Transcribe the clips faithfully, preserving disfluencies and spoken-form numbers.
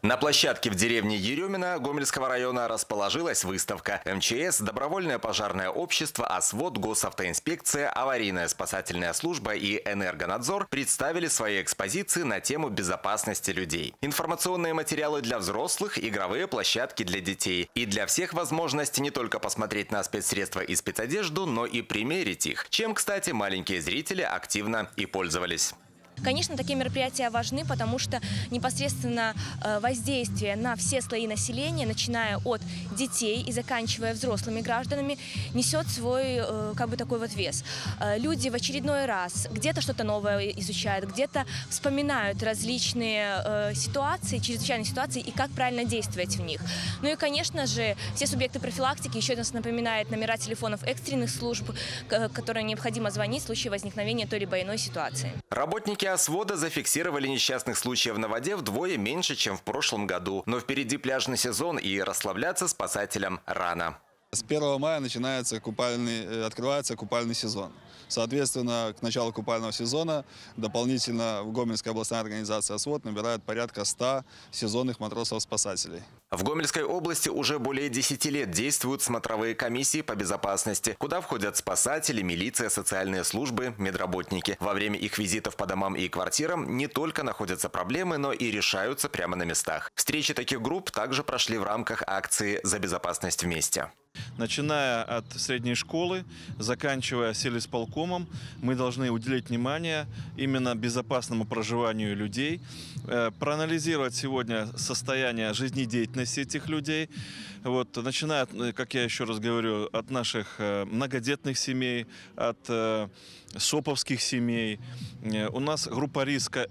На площадке в деревне Еремино Гомельского района расположилась выставка. эм че эс, Добровольное пожарное общество, ОСВОД, Госавтоинспекция, Аварийная спасательная служба и Энергонадзор представили свои экспозиции на тему безопасности людей. Информационные материалы для взрослых, игровые площадки для детей. И для всех возможность не только посмотреть на спецсредства и спецодежду, но и примерить их, чем, кстати, маленькие зрители активно и пользовались. Конечно, такие мероприятия важны, потому что непосредственно воздействие на все слои населения, начиная от детей и заканчивая взрослыми гражданами, несет свой как бы такой вот вес. Люди в очередной раз где-то что-то новое изучают, где-то вспоминают различные ситуации, чрезвычайные ситуации и как правильно действовать в них. Ну и, конечно же, все субъекты профилактики еще раз напоминают номера телефонов экстренных служб, которые необходимо звонить в случае возникновения той либо иной ситуации. Работники ОСВОДа зафиксировали несчастных случаев на воде вдвое меньше, чем в прошлом году. Но впереди пляжный сезон, и расслабляться спасателям рано. С первого мая начинается купальный, открывается купальный сезон. Соответственно, к началу купального сезона дополнительно в Гомельской областной организации ОСВОД набирает порядка ста сезонных матросов-спасателей. В Гомельской области уже более десяти лет действуют смотровые комиссии по безопасности, куда входят спасатели, милиция, социальные службы, медработники. Во время их визитов по домам и квартирам не только находятся проблемы, но и решаются прямо на местах. Встречи таких групп также прошли в рамках акции «За безопасность вместе». Начиная от средней школы, заканчивая сельисполкомом, мы должны уделить внимание именно безопасному проживанию людей, проанализировать сегодня состояние жизнедеятельности этих людей, вот, начиная, как я еще раз говорю, от наших многодетных семей, от соповских семей. У нас группа риска –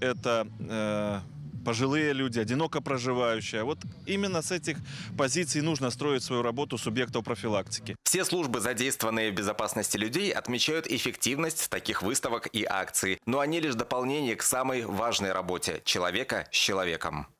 это пожилые люди, одиноко проживающие. Вот именно с этих позиций нужно строить свою работу субъектов профилактики. Все службы, задействованные в безопасности людей, отмечают эффективность таких выставок и акций. Но они лишь дополнение к самой важной работе – человека с человеком.